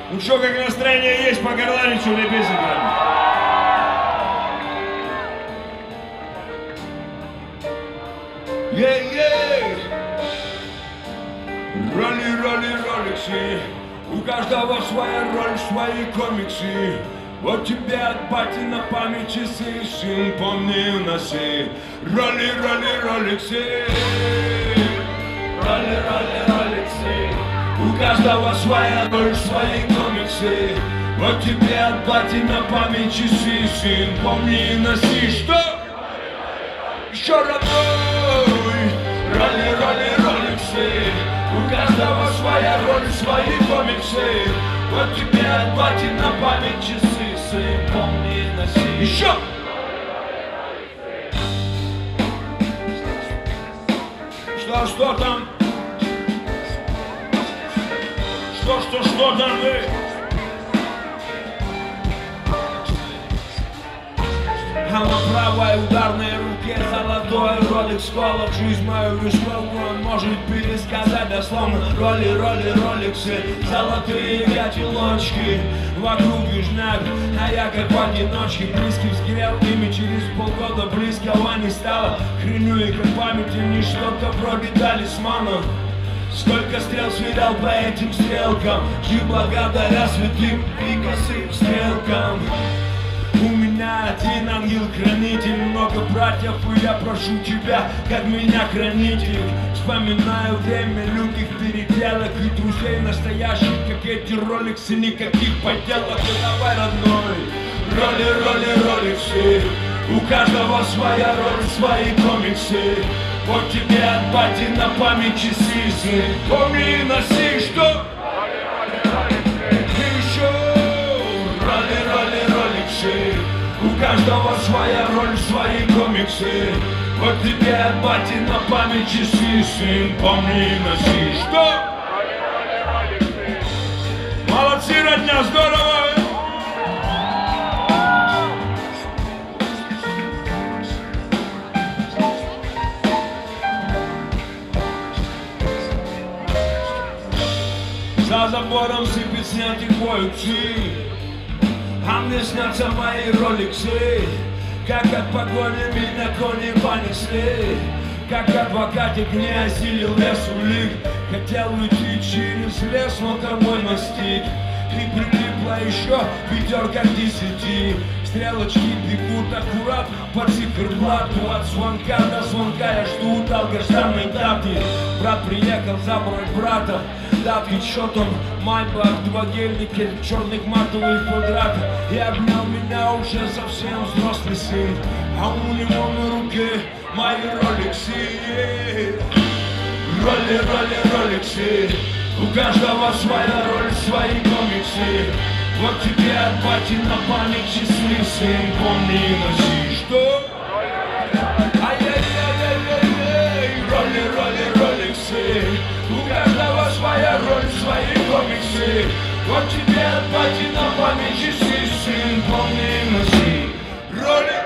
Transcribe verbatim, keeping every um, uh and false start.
Ну что, как настроение есть, по горланичу для песен? Ей-ей! Роли, роли, роликсы, у каждого своя роль, свои комиксы. Вот тебе от бати на память часы, сын, помни, носи. Роли, роли, роликсы, роли, роли, роликсы, у каждого своя роль, свои комиксы. Вот тебе от бати на память часы, сын, помни, носи. Что? Еще родной, роли, роли, роликсы, у каждого своя роль, свои комиксы. Вот тебе от бати на память часы, сын, помни, носи. Еще! Что, что там? Что, что, что там вы? А на правой ударной руке золотой роликс колок. Жизнь мою бесполную он может пересказать дословно. Роли, роли, роликсы, золотые ятелочки. Вокруг южняк, а я как в одиночке. Близкий взгрел ими, через полгода близкого не стало. Хреню и как памяти не что-то вроде талисмана. Сколько стрел сверял по этим стрелкам, и благодаря святым и косым стрелкам. У меня один ангел-хранитель, много братьев, и я прошу тебя, как меня хранитель. Вспоминаю время лютых переделок и друзей настоящих, как эти роликсы, никаких подделок. И давай, родной, роли, роли, роликсы, у каждого своя роль, свои комиксы. Вот тебе от бати на память часы, сын, помни, носи, что? И еще роли, роли, роликсы, у каждого своя роль, свои комиксы. Вот тебе от бати на память часы, сын, помни, носи, что? Молодцы, родня, здорово! За забором сыпет снег и поются, а мне снятся мои роликсы. Как от погони меня кони понесли, как адвокатик не осилил лес улик. Хотел уйти через лес, но тобой настиг. И прилипла еще пятерка к десяти. Стрелочки бегут аккурат по циферблату. От звонка до звонка я жду долгожданной даты. Брат приехал забрать брата, датки счетом майбах, два гельника, черных матовых квадратов. И обнял меня уже совсем взрослый сын, а у него на руке мои роликсы. Роли, роли, роликсы, у каждого своя роль, свои комиксы. Вот тебе от бати на память часы, сын, помни, носи, что? Ай-яй-яй-яй-яй, роли, роли, роликсы, у каждого своя роль, свои комиксы. Вот тебе от бати на память часы, сын, помни, носи. Роли.